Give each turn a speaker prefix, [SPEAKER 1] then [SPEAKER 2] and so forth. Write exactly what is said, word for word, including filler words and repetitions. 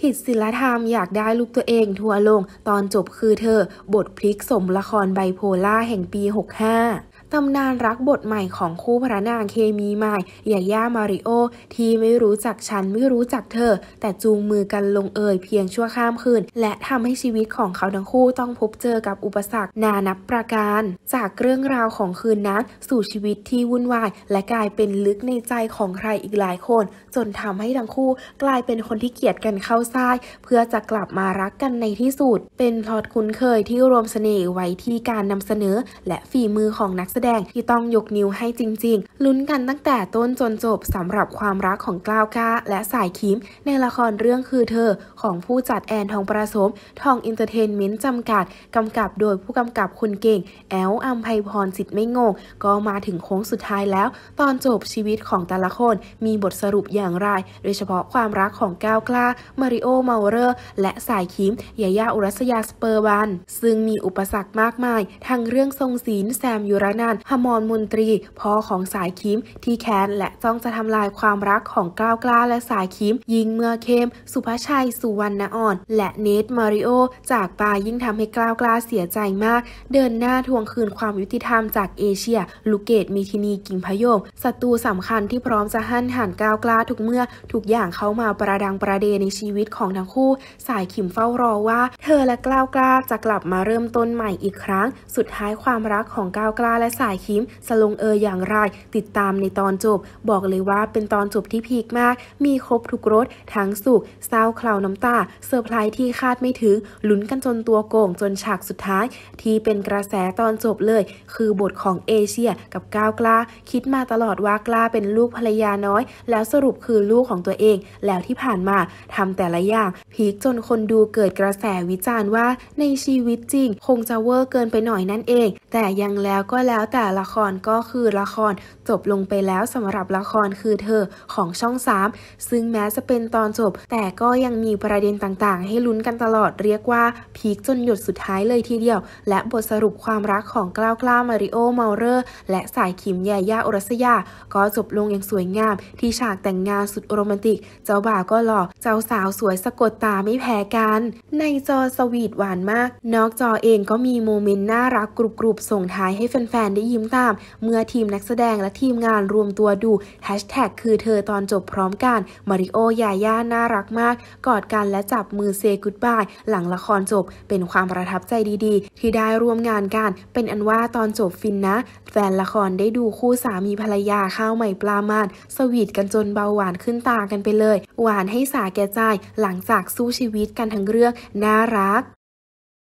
[SPEAKER 1] ผิดศีลธรรมอยากได้ลูกตัวเองทัวร์ลงตอนจบคือเธอบทพลิกสมละครไบโพล่าแห่งปี หกห้า ตำนานรักบทใหม่ของคู่พระนางเคมีใหม่ยาย่ามาริโอที่ไม่รู้จักฉันไม่รู้จักเธอแต่จูงมือกันลงเอยเพียงชั่วข้ามคืนและทำให้ชีวิตของเขาทั้งคู่ต้องพบเจอกับอุปสรรคนานับประการจากเรื่องราวของคืนนั้นสู่ชีวิตที่วุ่นวายและกลายเป็นลึกในใจของใครอีกหลายคนจนทำให้ทั้งคู่กลายเป็นคนที่เกลียดกันเข้าซ่ายเพื่อจะกลับมารักกันในที่สุดเป็นพล็อตคุ้นเคยที่รวมเสน่ห์ไว้ที่การนำเสนอและฝีมือของนักแสดงที่ต้องยกนิ้วให้จริงๆลุ้นกันตั้งแต่ต้นจนจบสำหรับความรักของกล้าวกล้าและสายคิมในละครเรื่องคือเธอของผู้จัดแอนทองประสมทองอินเตอร์เทนเมนต์จำกัดกำกับโดยผู้กำกับคนเก่งแอลอัมไพพรสิทธิ์ไม่งงก็มาถึงโค้งสุดท้ายแล้วตอนจบชีวิตของแต่ละคนมีบทสรุปอย่างไรโดยเฉพาะความรักของก้าวกล้ามาริโอเมาเรอร์และสายคิมยาย่าอุรัสยาสเปอร์บันซึ่งมีอุปสรรคมากมายทั้งเรื่องทรงศีลแซมยุรนันท์หมรมนตรีพ่อของสายคิมที่แค้นและจ้องจะทำลายความรักของก้าวกล้าและสายคิมยิงเมื่อเข้มสุภชัยสุวรรณอ่อนและเนทมาริโอจากปายิ่งทำให้ก้าวกล้าเสียใจมากเดินหน้าทวงคืนความยุติธรรมจากเอเชียลูเกตมีทินีกิ่งพยมศัตรูสำคัญที่พร้อมจะหั่นหั่นก้าวกล้าทุกเมื่อทุกอย่างเข้ามาประดังประเดในชีวิตของทั้งคู่สายคิมเฝ้ารอว่าเธอและก้าวกล้าจะกลับมาเริ่มต้นใหม่อีกครั้งสุดท้ายความรักของก้าวกล้าและสายคิมจะลงเอยอย่างไรติดตามในตอนจบบอกเลยว่าเป็นตอนจบที่พีคมากมีครบทุกรสทั้งสุขเศร้าเคลาน้ำตาเซอร์ไพรส์ที่คาดไม่ถึงลุ้นกันจนตัวโก่งจนฉากสุดท้ายที่เป็นกระแสตอนจบเลยคือบทของเอเชียกับก้าวกล้าคิดมาตลอดว่ากล้าเป็นลูกภรรยาน้อยแล้วสรุปคือลูกของตัวเองแล้วที่ผ่านมาทำแต่ละอย่างพีคจนคนดูเกิดกระแสวิจารณ์ว่าในชีวิตจริงคงจะเวอร์เกินไปหน่อยนั่นเองแต่ยังแล้วก็แล้วแต่ละครก็คือละครจบลงไปแล้วสำหรับละครคือเธอของช่องสามซึ่งแม้จะเป็นตอนจบแต่ก็ยังมีประเด็นต่างๆให้ลุ้นกันตลอดเรียกว่าพีคจนหยดสุดท้ายเลยทีเดียวและบทสรุปความรักของกล้าวกล้ามาริโอเมาเรอร์และสายคิมยาย่าอุรัสยาก็จบลงอย่างสวยงามที่ฉากแต่งงานสุดโรแมนติกเจ้าบ่าวก็หล่อเจ้าสาวสวยสะกดตาไม่แพ้กันในจอสวีทหวานมากนอกจอเองก็มีโมเมนต์น่ารักกรุบๆส่งท้ายให้แฟนๆได้ยิ้มตามเมื่อทีมนักแสดงและทีมงานรวมตัวดูแฮชแท็กคือเธอตอนจบพร้อมกันมาริโอยาย่าน่ารักมากกอดกันและจับมือเซย์กู๊ดบายหลังละครจบเป็นความประทับใจดีๆที่ได้ร่วมงานกันเป็นอันว่าตอนจบฟินนะแฟนละครได้ดูคู่สามีภรรยาข้าวใหม่ปลามันสวีทกันจนเบาหวานขึ้นตากันไปเลยหวานให้สาแก่ใจหลังจากสู้ชีวิตกันทั้งเรื่องน่ารัก